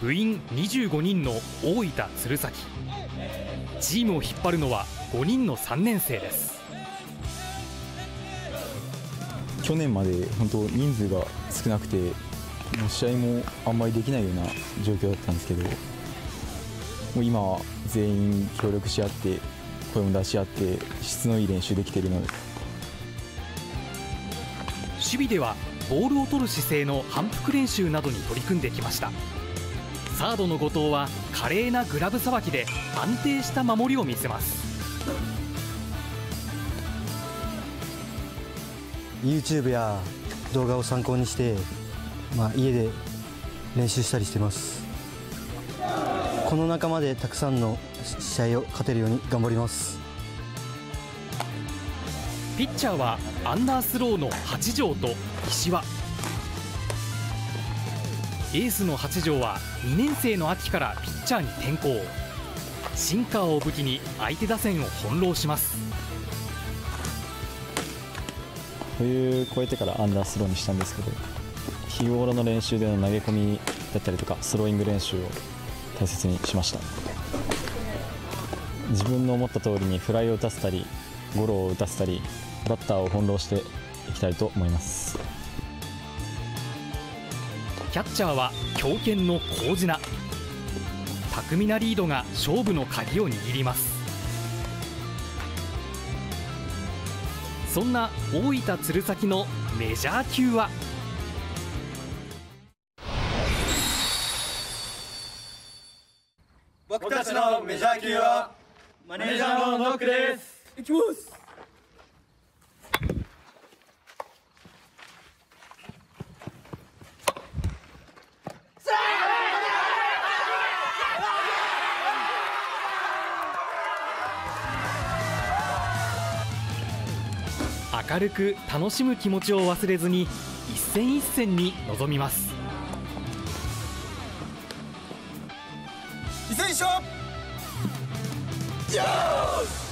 部員25人の大分鶴崎。チームを引っ張るのは5人の3年生です。 去年まで本当人数が少なくて、もう試合もあんまりできないような状況だったんですけど、もう今は全員協力し合って声も出し合って質のいい練習できているので。 守備ではボールを取る姿勢の反復練習などに取り組んできました。サードの後藤は華麗なグラブさばきで安定した守りを見せます。 YouTube や動画を参考にして、家で練習したりしてます。この仲間でたくさんの試合を勝てるように頑張ります。 ピッチャーはアンダースローの八条と石輪。エースの八条は2年生の秋からピッチャーに転向。シンカーを武器に相手打線を翻弄します。 冬越えてからアンダースローにしたんですけど、日頃の練習での投げ込みだったりとかスローイング練習を大切にしました。自分の思った通りにフライを打たせたりゴロを打たせたりバッターを翻弄していきたいと思います。 キャッチャーは強肩の麹品。巧みなリードが勝負の鍵を握ります。そんな大分鶴崎のメジャー級は。 僕たちのメジャー級はマネージャーのノックです。いきます。 明るく楽しむ気持ちを忘れずに一戦一戦に臨みます。 一戦一勝。よーし。